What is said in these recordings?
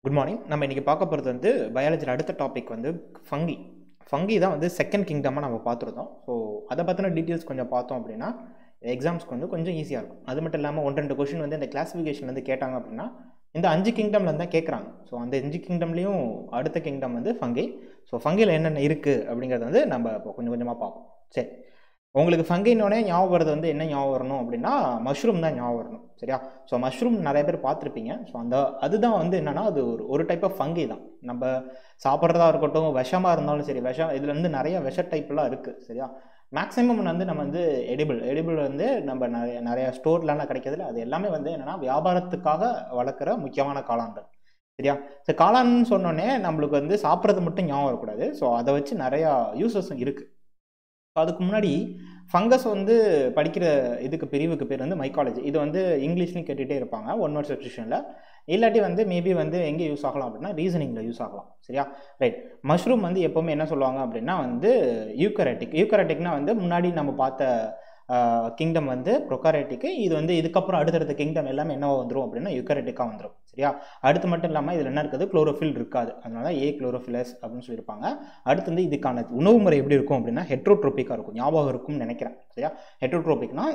Good morning. நம்ம இன்றைக்கி பார்க்க போகிறது வந்து பயாலஜியில் அடுத்த டாபிக் வந்து ஃபங்கி. ஃபங்கி தான் வந்து செகண்ட் கிங்டமாக நம்ம பார்த்துருந்தோம். ஸோ அதை பற்றின டீட்டெயில்ஸ் கொஞ்சம் பார்த்தோம் அப்படின்னா எக்ஸாம்ஸ்க்கு வந்து கொஞ்சம் ஈஸியாக இருக்கும். அது மட்டும் இல்லாமல் 1-2 கொஷின் வந்து இந்த கிளாஸிஃபிகேஷன் வந்து கேட்டாங்க அப்படின்னா இந்த 5 கிங்டமில் தான் கேட்குறாங்க. ஸோ அந்த 5 கிங்டம்லேயும் அடுத்த கிங்டம் வந்து ஃபங்கி. ஸோ ஃபங்கியில் என்னென்ன இருக்குது அப்படிங்கிறத வந்து நம்ம இப்போ கொஞ்சம் கொஞ்சமாக பார்ப்போம். சரி, உங்களுக்கு ஃபங்கினோடனே ஞாபகம் வருது வந்து என்ன ஞாபகம் வரணும் அப்படின்னா மஷ்ரூம் தான் ஞாபகம் வரணும். சரியா? ஸோ மஷ்ரூம் நிறைய பேர் பார்த்துருப்பீங்க. ஸோ அதுதான் வந்து என்னென்னா அது ஒரு டைப் ஆஃப் ஃபங்கி தான். நம்ம சாப்பிட்றதா இருக்கட்டும், விஷமாக இருந்தாலும் சரி, இதில் வந்து நிறைய விஷ டைப்லாம் இருக்குது. சரியா? மேக்ஸிமம் வந்து நம்ம வந்து எடிபிள் வந்து நம்ம நிறைய ஸ்டோர்லாம் கிடைக்கிறதுல அது எல்லாமே வந்து என்னென்னா வியாபாரத்துக்காக வளர்க்குற முக்கியமான காளான்கள். சரியா? ஸோ காளான்னு சொன்னோடனே நம்மளுக்கு வந்து சாப்பிட்றது மட்டும் ஞாபகம் வரக்கூடாது. ஸோ அதை வச்சு நிறையா யூசஸும் இருக்குது. அதுக்கு முன்னாடி ஃபங்கஸ் வந்து படிக்கிற பிரிவுக்கு பேர் வந்து மைக்காலஜி. இது வந்து இங்கிலீஷ்லையும் கேட்டுகிட்டே இருப்பாங்க 1 வேர்ட் சப்ஸ்டியூஷனில். இல்லாட்டி வந்து மேபி வந்து எங்கே யூஸ் ஆகலாம் அப்படின்னா ரீசனிங்கில் யூஸ் ஆகலாம். சரியா? ரைட். மஷ்ரூம் வந்து எப்போவுமே என்ன சொல்லுவாங்க அப்படின்னா வந்து யூக்கரேட்டிக்னா வந்து முன்னாடி நம்ம பார்த்த கிங்டம் வந்து ப்ரொகாரேட்டிக்கு. இது வந்து இதுக்கப்புறம் அடுத்தடுத்த கிங்டம் எல்லாமே என்னவா வந்துடும் அப்படின்னா யூக்கரேட்டிக்காக வந்துடும். சரியா? அடுத்து மட்டும் இல்லாமல் இதில் என்ன இருக்குது, குளோரோஃபில் இருக்காது. அதனால குளோரோஃபிலஸ் அப்படின்னு சொல்லியிருப்பாங்க. அடுத்து வந்து இதுக்கான உணவு முறை எப்படி இருக்கும் அப்படின்னா ஹெட்ரோட்ரோபிக்காக இருக்கும். ஞாபகம் இருக்கும்னு நினைக்கிறேன். சரியா? ஹெட்ரோட்ரோபிக்னா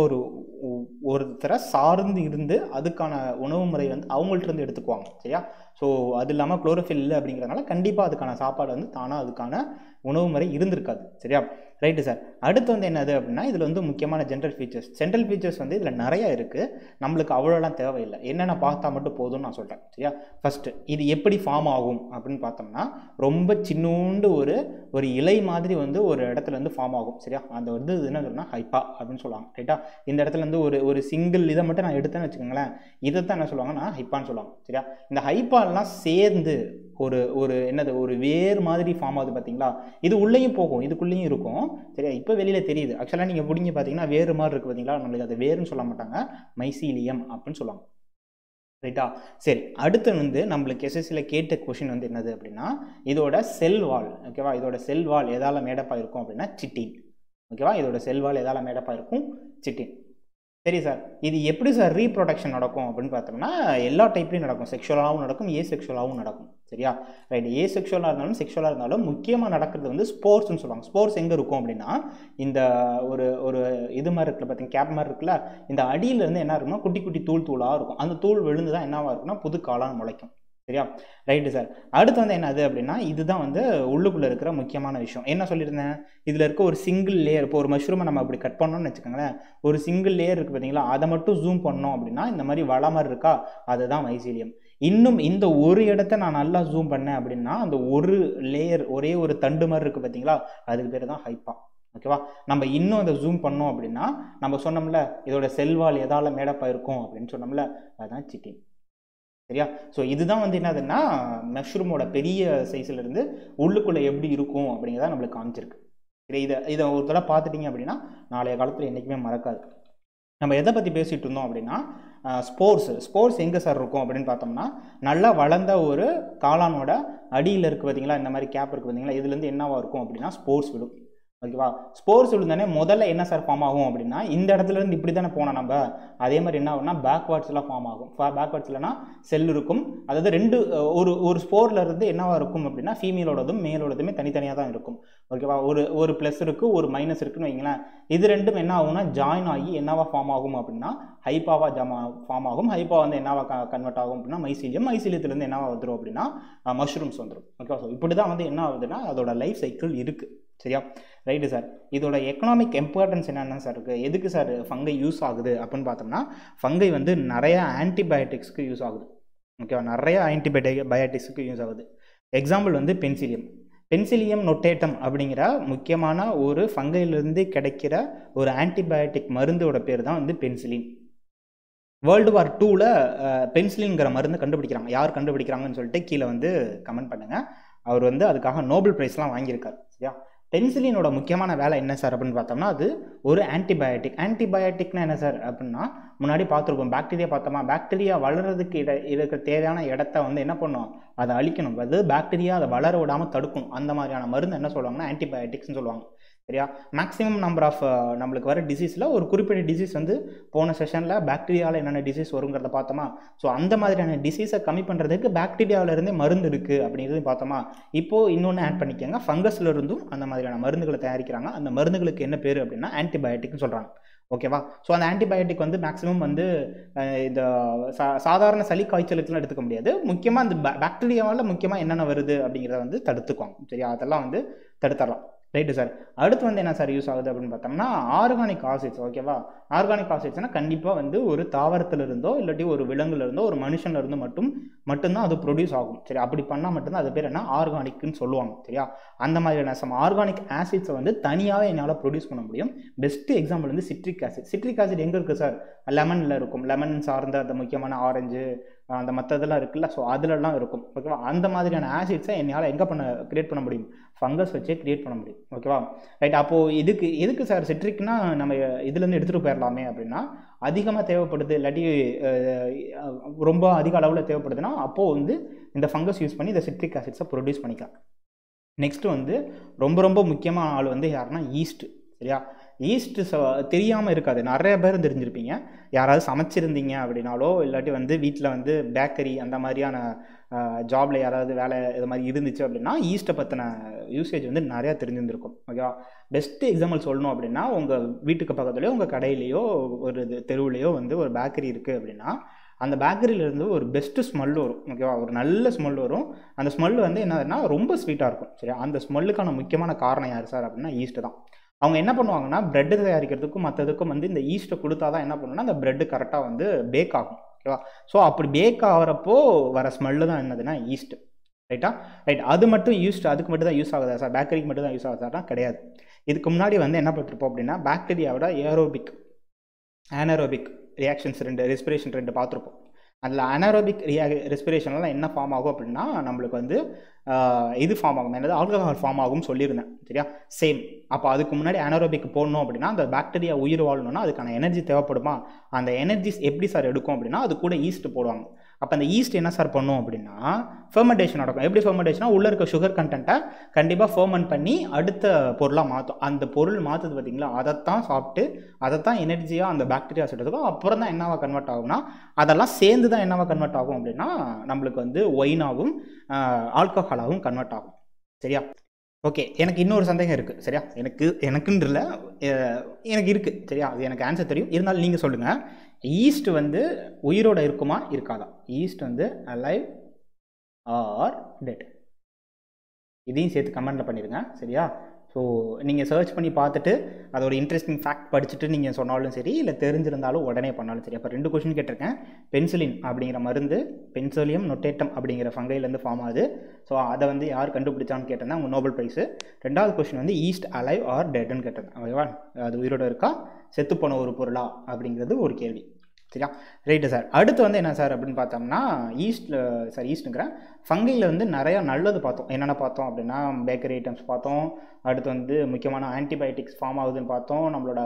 ஒருத்தரை சார்ந்து இருந்து அதுக்கான உணவு முறை வந்து அவங்கள்ட்ட இருந்து எடுத்துக்குவாங்க. சரியா? ஸோ அது இல்லாமல் குளோரோஃபில் இல்லை அப்படிங்கிறதுனால கண்டிப்பாக அதுக்கான சாப்பாடு வந்து தானாக அதுக்கான உணவு முறை இருந்திருக்காது. சரியா? Right sir. அடுத்து வந்து என்னது அப்படின்னா இதில் வந்து முக்கியமான ஜென்ரல் ஃபீச்சர்ஸ் வந்து இதில் நிறையா இருக்குது. நம்மளுக்கு அவ்வளோலாம் தேவையில்லை, என்னென்ன பார்த்தா மட்டும் போதும்னு நான் சொல்கிறேன். சரியா? ஃபஸ்ட்டு இது எப்படி ஃபார்ம் ஆகும் அப்படின்னு பார்த்தோம்னா ரொம்ப சின்னோண்டு ஒரு இலை மாதிரி வந்து ஒரு இடத்துல இருந்து ஃபார்ம் ஆகும். சரியா? அந்த வந்து இது என்ன சொல்லுன்னா ஹைப்பா அப்படின்னு சொல்லுவாங்க. ரைட்டா? இந்த இடத்துல இருந்து ஒரு சிங்கிள் இதை மட்டும் நான் எடுத்தேன்னு வச்சுக்கோங்களேன், இதை தான் என்ன சொல்லுவாங்கன்னா ஹைப்பான்னு சொல்லுவாங்க. சரியா? இந்த ஹைப்பாலாம் சேர்ந்து ஒரு வேர் மாதிரி ஃபார்ம் ஆகுது. பார்த்தீங்களா? இது உள்ளேயும் போகும், இதுக்குள்ளேயும் இருக்கும். சரியா? இப்போ வெளியில் தெரியுது. ஆக்சுவலாக நீங்கள் பிடிங்க பார்த்தீங்கன்னா வேறு மாதிரி இருக்குது. பார்த்தீங்களா? நம்மளுக்கு அதை வேறுன்னு சொல்ல மாட்டாங்க, மைசீலியம் அப்படின்னு சொல்லுவாங்க. ரைட்டா? சரி, அடுத்து வந்து நம்மளுக்கு எஸ்எஸ்சியில் கேட்ட கொஷின் வந்து என்னது அப்படின்னா இதோட செல் வால். ஓகேவா? இதோட செல் வால் எதால் மேடப்பாக இருக்கும் அப்படின்னா சிட்டின். ஓகேவா? இதோட செல் வால் எதால் மேடப்பாக இருக்கும்? சிட்டின். சரி சார், இது எப்படி சார் ரீப்ரொடக்ஷன் நடக்கும் அப்படின்னு பார்த்தோம்னா எல்லா டைப்லையும் நடக்கும். செக்ஷுவலாகவும் நடக்கும், செக்ஷுவலாகவும் நடக்கும். சரியா? ரைட். செக்ஷுவலாக இருந்தாலும் செக்ஷுவலாக இருந்தாலும் முக்கியமாக நடக்கிறது வந்து ஸ்போர்ட்ஸ்னு சொல்லுவாங்க. ஸ்போர்ட்ஸ் எங்கே இருக்கும் அப்படின்னா இந்த ஒரு இது மாதிரி இருக்குல்ல, பார்த்தீங்க கேப் மாதிரி இருக்குல்ல, இந்த அடியிலேருந்து என்ன இருக்குன்னா குட்டி குட்டி தூளாக இருக்கும். அந்த தூள் விழுந்து தான் என்னவாக இருக்குன்னா புது காளான் முளைக்கும். சரியா? Right sir. அடுத்து வந்து என்னது அப்படின்னா இதுதான் வந்து உள்ளுக்குள்ளே இருக்கிற முக்கியமான விஷயம். என்ன சொல்லியிருந்தேன், இதில் இருக்க ஒரு சிங்கிள் லேயர். இப்போ ஒரு மஷ்ரூமை நம்ம அப்படி கட் பண்ணோம்னு வச்சுக்கோங்களேன், ஒரு சிங்கிள் லேயர் இருக்குது பார்த்தீங்களா, அதை மட்டும் ஜூம் பண்ணோம் அப்படின்னா இந்த மாதிரி வள மாதிரி இருக்கா, அதுதான் மைசீலியம். இன்னும் இந்த ஒரு இடத்த நான் நல்லா ஜூம் பண்ணேன் அப்படின்னா அந்த ஒரு லேயர், ஒரே ஒரு தண்டு மாதிரி இருக்குது பார்த்தீங்களா, அதுக்கு பேர் தான் ஹைப்பா. ஓகேவா? நம்ம இன்னும் அதை ஜூம் பண்ணோம் அப்படின்னா நம்ம சொன்னோம்ல இதோட செல்வால் எதால் மேடப்பாக இருக்கும் அப்படின்னு சொன்னோம்ல, அதுதான் சிட்டின். சரியா? ஸோ இதுதான் வந்து என்னதுன்னா மஷ்ரூமோட பெரிய சைஸ்லேருந்து உள்ளுக்குள்ளே எப்படி இருக்கும் அப்படிங்கிறத நம்மளுக்கு காமிச்சிருக்கு. சரி, இதை ஒரு தடவை பார்த்துட்டிங்க அப்படின்னா நாளைய காலத்தில் என்றைக்குமே மறக்காது. நம்ம எதை பற்றி பேசிகிட்டு இருந்தோம் அப்படின்னா ஸ்போர்ட்ஸ் எங்கே சார் இருக்கும் அப்படின்னு பார்த்தோம்னா நல்லா வளர்ந்த ஒரு காளானோட அடியில் இருக்குது பார்த்தீங்களா, இந்த மாதிரி கேப் இருக்குது பார்த்தீங்களா, இதுலேருந்து என்னவாக இருக்கும் அப்படின்னா ஸ்போர்ட்ஸ் விடும். ஓகேவா? ஸ்போர்ட்ஸ் விழுந்தானே முதல்ல என்ன சார் ஃபார்ம் ஆகும் அப்படின்னா இந்த இடத்துல இருந்து இப்படி தானே போனோம் நம்ம, அதே மாதிரி என்ன ஆகும்னா பேக்வேர்ட்ஸ்லாம் ஃபார்ம் ஆகும். பேக்வேர்ட்ஸ்லனா செல் இருக்கும். அதாவது ஒரு ஸ்போர்ல இருந்து என்னவா இருக்கும் அப்படின்னா ஃபீமேலோடதும் மேலோடதுமே தனித்தனியாக தான் இருக்கும். ஓகேவா? ஒரு ப்ளஸ் இருக்குது, ஒரு மைனஸ் இருக்குன்னு வைங்களேன். இது ரெண்டும் என்ன ஆகும்னா ஜாயின் ஆகி என்னவா ஃபார்ம் ஆகும் அப்படின்னா ஹைப்பாவா ஃபார்ம் ஆகும். ஹைப்பா வந்து என்னவா கன்வெர்ட் ஆகும் அப்படின்னா மைசீலியத்துலேருந்து என்னவா வந்துடும் அப்படின்னா மஷ்ரூம்ஸ் வந்துடும். ஓகேவா? ஸோ இப்படி தான் வந்து என்ன ஆகுதுன்னா அதோட லைஃப் சைக்கிள் இருக்குது. சரியா? Right sir. இதோட எக்கனாமிக் இம்பார்ட்டன்ஸ் என்னென்ன சார் இருக்குது, எதுக்கு சார் ஃபங்கை யூஸ் ஆகுது அப்படின்னு பார்த்தோம்னா ஃபங்கை வந்து நிறையா ஆன்டிபயோட்டிக்ஸ்க்கு யூஸ் ஆகுது. ஓகேவா? நிறையா ஆன்டிபயோட்டிக்ஸுக்கு யூஸ் ஆகுது. எக்ஸாம்பிள் வந்து பென்சிலியம் நொட்டேட்டம் அப்படிங்கிற முக்கியமான ஒரு ஃபங்கையிலிருந்து கிடைக்கிற ஒரு ஆன்டிபயோட்டிக் மருந்தோட பேர் தான் வந்து பென்சிலின். World War IIல பென்சிலின்ங்கிற மருந்து கண்டுபிடிக்கிறாங்க. யார் கண்டுபிடிக்கிறாங்கன்னு சொல்லிட்டு கீழே வந்து கமெண்ட் பண்ணுங்கள். அவர் வந்து அதுக்காக நோபல் ப்ரைஸ்லாம் வாங்கியிருக்கார். சரியா? பென்சிலினோட முக்கியமான வேலை என்ன சார் அப்படின்னு பார்த்தோம்னா அது ஒரு ஆன்டிபயோட்டிக்னா என்ன சார் அப்படின்னா முன்னாடி பார்த்துருப்போம் பாக்டீரியா பார்த்தோமா, பாக்டீரியா வளர்கிறதுக்கு இருக்கிற தேவையான இடத்த வந்து என்ன பண்ணும், அதை அழிக்கணும். அது பாக்டீரியா அதை வளர விடாமல் தடுக்கணும். அந்த மாதிரியான மருந்து என்ன சொல்லுவாங்கன்னா ஆன்டிபயோட்டிக்ஸ்னு சொல்லுவாங்க. சரியா? மேக்ஸிமம் நம்பர் ஆஃப் நம்மளுக்கு வர டிசீஸில் ஒரு குறிப்பிட்ட டிசீஸ் வந்து போன செஷனில் பாக்டீரியாவில் என்னென்ன டிசீஸ் வருங்கிறத பார்த்தோமா? ஸோ அந்த மாதிரியான டிசீஸை கம்மி பண்ணுறதுக்கு பாக்டீரியாவிலேருந்தே மருந்து இருக்குது அப்படிங்கிறதையும் பார்த்தோமா? இப்போது இன்னொன்று ஆட் பண்ணிக்கோங்க, ஃபங்கஸ்ல இருந்தும் அந்த மாதிரியான மருந்துகளை தயாரிக்கிறாங்க. அந்த மருந்துகளுக்கு என்ன பேர் அப்படின்னா ஆன்டிபயோட்டிக்னு சொல்கிறாங்க. ஓகேவா? ஸோ அந்த ஆன்டிபயோட்டிக் வந்து மேக்ஸிமம் வந்து இந்த சாதாரண சளி காய்ச்சலுக்குலாம் எடுத்துக்க முடியாது. முக்கியமாக அந்த பாக்டீரியாவால் முக்கியமாக என்னென்ன வருது அப்படிங்கிறத வந்து தடுத்துக்குவாங்க. சரியா? அதெல்லாம் வந்து தடுத்துடலாம். Right sir. அடுத்து வந்து என்ன சார் யூஸ் ஆகுது அப்படின்னு பார்த்தோம்னா ஆர்கானிக் ஆசிட்ஸ். ஓகேவா? ஆர்கானிக் ஆசிட்ஸ்னால் கண்டிப்பாக வந்து ஒரு தாவரத்தில் இருந்தோ இல்லாட்டி ஒரு விலங்குல இருந்தோ ஒரு மனுஷன்ல இருந்தோ மட்டும்தான் அது ப்ரொடியூஸ் ஆகும். சரி, அப்படி பண்ணால் மட்டும்தான் அது பேர் என்ன ஆர்கானிக்னு சொல்லுவாங்க. சரியா? அந்த மாதிரியான சம் ஆர்கானிக் ஆசிட்ஸை வந்து தனியாகவே என்னால் ப்ரொடியூஸ் பண்ண முடியும். பெஸ்ட் எக்ஸாம்பிள் வந்து சிட்ரிக் ஆசிட். சிட்ரிக் ஆசிட் எங்கே இருக்குது சார்? லெமனில் இருக்கும். லெமன் சார்ந்த அந்த முக்கியமான ஆரஞ்சு அந்த மற்றதெல்லாம் இருக்குல்ல, ஸோ அதிலெல்லாம் இருக்கும். ஓகேவா? அந்த மாதிரியான ஆசிட்ஸை என்னால் எங்கே கிரியேட் பண்ண முடியும்? ஃபங்கஸ் வச்சே கிரியேட் பண்ண முடியும். ஓகேவா? ரைட். அப்போது எதுக்கு சார் சிட்ரிக்னா நம்ம இதுலேருந்து எடுத்துகிட்டு போயிடலாமே அப்படின்னா, அதிகமாக தேவைப்படுது இல்லாட்டி ரொம்ப அதிக அளவில் தேவைப்படுதுன்னா அப்போது வந்து இந்த ஃபங்கஸ் யூஸ் பண்ணி இந்த சிட்ரிக் ஆசிட்ஸை ப்ரொடியூஸ் பண்ணிக்கலாம். நெக்ஸ்ட்டு வந்து ரொம்ப ரொம்ப முக்கியமான ஆள் வந்து யாருன்னா ஈஸ்ட். சரியா? ஈஸ்ட்டு தெரியாமல் இருக்காது. நிறைய பேர் தெரிஞ்சிருப்பீங்க. யாராவது சமைச்சிருந்தீங்க அப்படின்னாலோ இல்லாட்டி வந்து வீட்டில் வந்து பேக்கரி அந்த மாதிரியான ஜாபில் யாராவது வேலை இது மாதிரி இருந்துச்சு அப்படின்னா ஈஸ்ட்டை பற்றின யூசேஜ் வந்து நிறையா தெரிஞ்சிருந்திருக்கும். ஓகேவா? பெஸ்ட்டு எக்ஸாம்பிள் சொல்லணும் அப்படின்னா உங்கள் வீட்டுக்கு பக்கத்துலேயோ உங்கள் கடையிலையோ ஒரு தெருவுலையோ வந்து ஒரு பேக்கரி இருக்குது அப்படின்னா அந்த பேக்கரியிலேருந்து ஒரு பெஸ்ட்டு ஸ்மெல் வரும். ஓகேவா? ஒரு நல்ல ஸ்மெல் வரும். அந்த ஸ்மெல் வந்து என்னதுன்னா ரொம்ப ஸ்வீட்டாக இருக்கும். சரியா? அந்த ஸ்மெல்லுக்கான முக்கியமான காரணம் யார் சார் அப்படின்னா ஈஸ்ட்டு தான். அவங்க என்ன பண்ணுவாங்கன்னா பிரெட்டு தயாரிக்கிறதுக்கும் மற்றதுக்கும் வந்து இந்த ஈஸ்ட்டை கொடுத்தா தான் என்ன பண்ணுன்னா அந்த பிரெட்டு கரெக்டாக வந்து பேக் ஆகும். ஓகேவா? ஸோ அப்படி பேக் ஆகிறப்போ வர ஸ்மெல்லு தான் என்னதுன்னா ஈஸ்ட்டு. ரைட்டா? ரைட். அது மட்டும் அதுக்கு மட்டும் தான் யூஸ் ஆகுதா சார்? பேக்கரிக்கு மட்டும் தான் யூஸ் ஆகுதானா? கிடையாது. இதுக்கு முன்னாடி வந்து என்ன பார்த்துருப்போம் அப்படின்னா பாக்டீரியாவோட அனரோபிக் ரியாக்ஷன்ஸ் ரெஸ்பிரேஷன் பார்த்துருப்போம். அதில் அனரோபிக் ரெஸ்பிரேஷன்லாம் என்ன ஃபார்ம் ஆகும் அப்படின்னா நம்மளுக்கு வந்து இது ஃபார்ம் ஆகும், என்னது ஆல்கஹால் ஃபார்ம் ஆகும்னு சொல்லியிருந்தேன். சரியா? சேம். அப்போ அதுக்கு முன்னாடி அனரோபிக் போடணும் அப்படின்னா அந்த பாக்டீரியா உயிர் வாழணும்னா அதுக்கான எனர்ஜி தேவைப்படுமா? அந்த எனர்ஜிஸ் எப்படி சார் எடுக்கும் அப்படின்னா அது கூட ஈஸ்ட் போடுவாங்க. அப்போ அந்த ஈஸ்ட் என்ன சார் பண்ணும் அப்படின்னா ஃபெர்மெண்டேஷன் நடக்கும். எப்படி ஃபெர்மெண்டேஷனாக உள்ளே இருக்க சுகர் கண்டென்ட்டை கண்டிப்பாக ஃபெர்மெண்ட் பண்ணி அடுத்த பொருளாக மாற்றும். அந்த பொருள் மாற்றுது பார்த்தீங்களா, அதைத்தான் சாப்பிட்டு அதைத்தான் எனர்ஜியாக அந்த பாக்டீரியாஸ் எடுத்துக்கும். அப்புறம் தான் என்னவா கன்வெர்ட் ஆகும்னா அதெல்லாம் சேர்ந்து தான் என்னவா கன்வெர்ட் ஆகும் அப்படின்னா நம்மளுக்கு வந்து ஒயினாகவும் ஆல்கஹாலாகவும் கன்வெர்ட் ஆகும். சரியா? ஓகே. எனக்கு இன்னொரு சந்தேகம் இருக்குது. சரியா? எனக்குன்னு இல்லை, எனக்கு இருக்குது. சரியா? அது எனக்கு ஆன்சர் தெரியும். இருந்தாலும் நீங்கள் சொல்லுங்கள். ஈஸ்ட் வந்து உயிரோடு இருக்குமா இருக்காதா? ஈஸ்ட் வந்து அலைவ் ஆர் டெட்? இதையும் சேர்த்து கமெண்ட்டில் பண்ணிடுங்க. சரியா? ஸோ நீங்கள் சர்ச் பண்ணி பார்த்துட்டு அதோட இன்ட்ரெஸ்டிங் ஃபேக்ட் படிச்சுட்டு நீங்கள் சொன்னாலும் சரி, இல்லை தெரிஞ்சிருந்தாலும் உடனே பண்ணாலும் சரி. அப்போ 2 கொஸ்டின் கேட்டிருக்கேன். பென்சிலின் அப்படிங்கிற மருந்து பென்சிலியம் நொட்டேட்டம் அப்படிங்கிற ஃபங்கைலேருந்து ஃபார்ம் ஆகுது. ஸோ அதை வந்து யார் கண்டுபிடிச்சான்னு கேட்டேன்னா அவங்க நோபல் ப்ரைஸு. 2வது கொஸ்டின் வந்து ஈஸ்ட் அலைவ் ஆர் டெட்னு கேட்டேன். ஓகேவா? அது உயிரோடு இருக்கா, செத்துப்போன ஒரு பொருளா அப்படிங்கிறது ஒரு கேள்வி. சரியா? Right sir. அடுத்து வந்து என்ன சார் அப்படின்னு பார்த்தோம்னா ஈஸ்ட்டுங்கிறேன் ஃபங்கையில் வந்து நிறையா நல்லது பார்த்தோம். என்னென்ன பார்த்தோம் அப்படின்னா பேக்கரி ஐட்டம்ஸ் பார்த்தோம். அடுத்து வந்து முக்கியமான ஆன்டிபயோட்டிக்ஸ் ஃபார்ம் ஆகுதுன்னு பார்த்தோம். நம்மளோட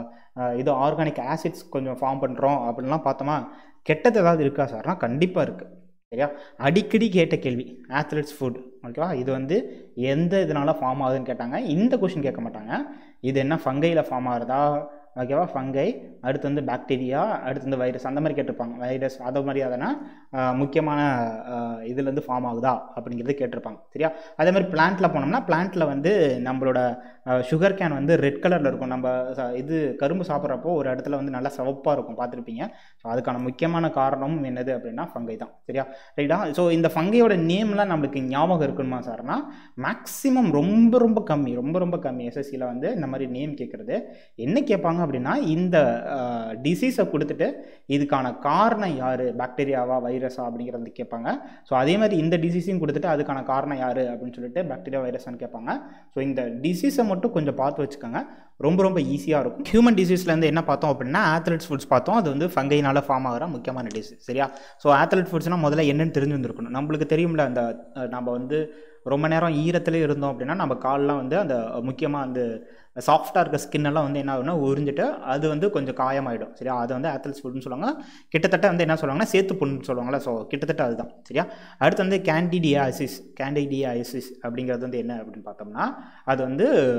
இது ஆர்கானிக் ஆசிட்ஸ் கொஞ்சம் ஃபார்ம் பண்ணுறோம் அப்படின்லாம் பார்த்தோமா? கெட்டது ஏதாவது இருக்கா சார்னா கண்டிப்பாக இருக்குது. சரியா? அடிக்கடி கேட்ட கேள்வி ஆத்லெட்ஸ் ஃபுட். ஓகேவா? இது வந்து எந்த இதனால் ஃபார்ம் ஆகுதுன்னு கேட்டாங்க. இந்த கொஷின் கேட்க மாட்டாங்க. இது என்ன ஃபங்கையில் ஃபார்ம் ஆகுறதா? ஓகேவா? ஃபங்கை, அடுத்து வந்து பாக்டீரியா, அடுத்து வந்து வைரஸ், அந்த மாதிரி கேட்டிருப்பாங்க. வைரஸ் அது மாதிரி அதனா முக்கியமான இதுலேருந்து ஃபார்ம் ஆகுதா அப்படிங்கிறது கேட்டிருப்பாங்க. சரியா? அதே மாதிரி பிளான்ட்டில் போனோம்னா பிளான்ட்டில் வந்து நம்மளோட சுகர் கேன் வந்து ரெட் கலரில் இருக்கும். நம்ம இது கரும்பு சாப்பிட்றப்போ ஒரு இடத்துல வந்து நல்லா சிவப்பாக இருக்கும், பார்த்துருப்பீங்க. ஸோ அதுக்கான முக்கியமான காரணமும் என்னது அப்படின்னா ஃபங்கை தான். சரியா? ரைட்டா? ஸோ இந்த ஃபங்கையோட நேம்லாம் நம்மளுக்கு ஞாபகம் இருக்கணுமா சார்னா மேக்ஸிமம் ரொம்ப கம்மி எஸ்எஸ்சியில் வந்து இந்த மாதிரி நேம் கேட்குறது. என்ன கேட்பாங்க அப்படின்னா இந்த டிசீஸை கொடுத்துட்டு இதுக்கான காரணம் யார், பாக்டீரியாவா வைரஸா அப்படிங்கிறது கேட்பாங்க. ஸோ அதே மாதிரி இந்த டிசீஸையும் கொடுத்துட்டு அதுக்கான காரணம் யார் அப்படின்னு சொல்லிட்டு பாக்டீரியா வைரஸ்ன்னு கேட்பாங்க. ஸோ இந்த டிசீஸை மட்டும் கொஞ்சம் பார்த்து வச்சுக்கோங்க, ரொம்ப ஈஸியாக இருக்கும். ஹியூமன் டிசீஸ்லேருந்து என்ன பார்த்தோம் அப்படின்னா ஆத்லெட்ஸ் ஃபுட்ஸ் பார்த்தோம். அது வந்து ஃபங்கையினால் ஃபார்ம் ஆகிற முக்கியமான டிசீஸ். சரியா? ஸோ ஆத்லெட் ஃபுட்ஸ்னால் முதல்ல என்னென்னு தெரிஞ்சு வந்துருக்கணும். நம்மளுக்கு தெரியும்ல, அந்த நம்ம வந்து ரொம்ப நேரம் ஈரத்துலேயே இருந்தோம் அப்படின்னா நம்ம கால்லாம் வந்து அந்த முக்கியமாக அந்த சாஃப்டாக இருக்க ஸ்கின்னெல்லாம் வந்து என்ன ஆகுனா உறிஞ்சிட்டு அது வந்து கொஞ்சம் காயமாயிடும். சரியா? அது வந்து ஆத்லெட்ஸ் ஃபுட்னு சொல்லுவாங்க. கிட்டத்தட்ட வந்து என்ன சொல்லுவாங்கன்னா சேத்து புண்ணுன்னு சொல்லுவாங்களா. ஸோ கிட்டத்தட்ட அதுதான். சரியா? அடுத்து வந்து கேண்டிடியாசிஸ் அப்படிங்கிறது வந்து என்ன அப்படின்னு பார்த்தோம்னா அது வந்து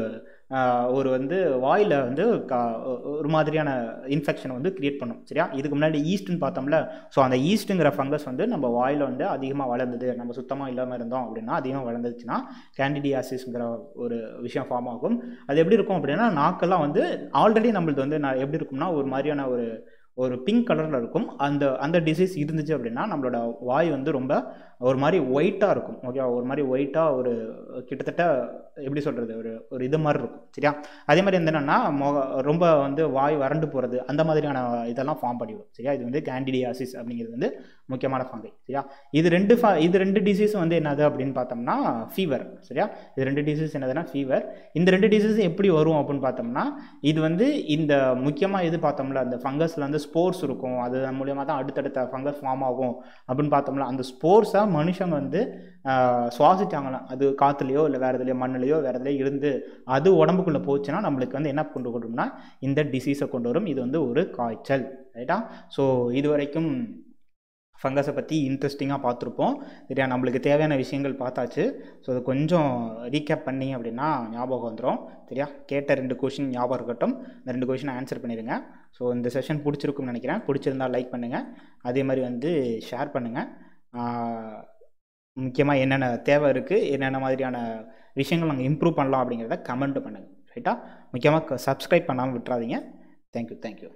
ஒரு வந்து வாயில் வந்து ஒரு மாதிரியான இன்ஃபெக்ஷனை வந்து கிரியேட் பண்ணும். சரியா, இதுக்கு முன்னாடி ஈஸ்ட்னு பார்த்தோம்ல. ஸோ அந்த ஈஸ்ட்டுங்கிற ஃபங்கஸ் வந்து நம்ம வாயில் வந்து அதிகமாக வளர்ந்தது, நம்ம சுத்தமாக இல்லாமல் இருந்தோம் அப்படின்னா அதிகமாக வளர்ந்துச்சுன்னா கேண்டிடியாசிஸ்ங்கிற ஒரு விஷயம் ஃபார்ம் ஆகும். அது எப்படி இருக்கும் அப்படின்னா, நாக்கெல்லாம் வந்து ஆல்ரெடி நம்மளுக்கு வந்து எப்படி இருக்கும்னா ஒரு மாதிரியான ஒரு பிங்க் கலரில் இருக்கும். அந்த டிசீஸ் இருந்துச்சு அப்படின்னா நம்மளோட வாய் வந்து ரொம்ப ஒரு மாதிரி ஒயிட்டாக இருக்கும். ஓகேவா, ஒரு மாதிரி ஒயிட்டாக ஒரு கிட்டத்தட்ட எப்படி சொல்கிறது, ஒரு இது மாதிரி இருக்கும். சரியா, அதே மாதிரி வந்து என்னென்னா ரொம்ப வந்து வாய் வறண்டு போகிறது, அந்த மாதிரியான இதெல்லாம் ஃபார்ம் பண்ணிவிடும். சரியா, இது வந்து கேண்டிடியாசிஸ் அப்படிங்கிறது வந்து முக்கியமான ஃபங்கை. சரியா, இது ரெண்டு டிசீஸ் வந்து என்னது அப்படின்னு பார்த்தோம்னா ஃபீவர். சரியா, இது ரெண்டு டிசீஸ் என்னதுன்னா ஃபீவர். இந்த ரெண்டு டிசீஸ் எப்படி வரும் அப்படின்னு பார்த்தோம்னா, இது வந்து இந்த முக்கியமாக இது பார்த்தோம்ல, அந்த ஃபங்கஸில் வந்து ஸ்போர்ஸ் இருக்கும், அது மூலியமாக தான் அடுத்தடுத்த ஃபங்கஸ் ஃபார்ம் ஆகும் அப்படின்னு பார்த்தோம்ல. அந்த ஸ்போர்ஸை மனுஷங்க வந்து சுவாசிச்சாங்களாம். அது காற்றுலையோ இல்லை வேறு எதுலையோ மண்ணுலையோ வேறு எதுலையோ இருந்து அது உடம்புக்குள்ளே போச்சுன்னா நம்மளுக்கு வந்து என்ன கொண்டு வரும்னா இந்த டிசீஸை கொண்டு வரும். இது வந்து ஒரு காய்ச்சல். ரைட்டா, ஸோ இது வரைக்கும் ஃபங்கஸை பற்றி இன்ட்ரெஸ்டிங்காக பார்த்துருப்போம். சரியா, நம்மளுக்கு தேவையான விஷயங்கள் பார்த்தாச்சு. ஸோ அது கொஞ்சம் ரீகேப் பண்ணி அப்படின்னா ஞாபகம் வந்துடும். சரியா, கேட்ட 2 கொஷின் ஞாபகம் இருக்கட்டும். இந்த 2 கொஷினை ஆன்சர் பண்ணிடுங்க. ஸோ இந்த செஷன் பிடிச்சிருக்குன்னு நினைக்கிறேன். பிடிச்சிருந்தால் லைக் பண்ணுங்கள், அதே மாதிரி வந்து ஷேர் பண்ணுங்கள். முக்கியமாக என்னென்ன தேவை இருக்குது, என்னென்ன மாதிரியான விஷயங்கள் நாங்கள் இம்ப்ரூவ் பண்ணலாம் அப்படிங்கிறத கமெண்ட் பண்ணுங்கள். ரைட்டா, முக்கியமாக சப்ஸ்கிரைப் பண்ணாமல் விட்டுறாதீங்க. தேங்க்யூ.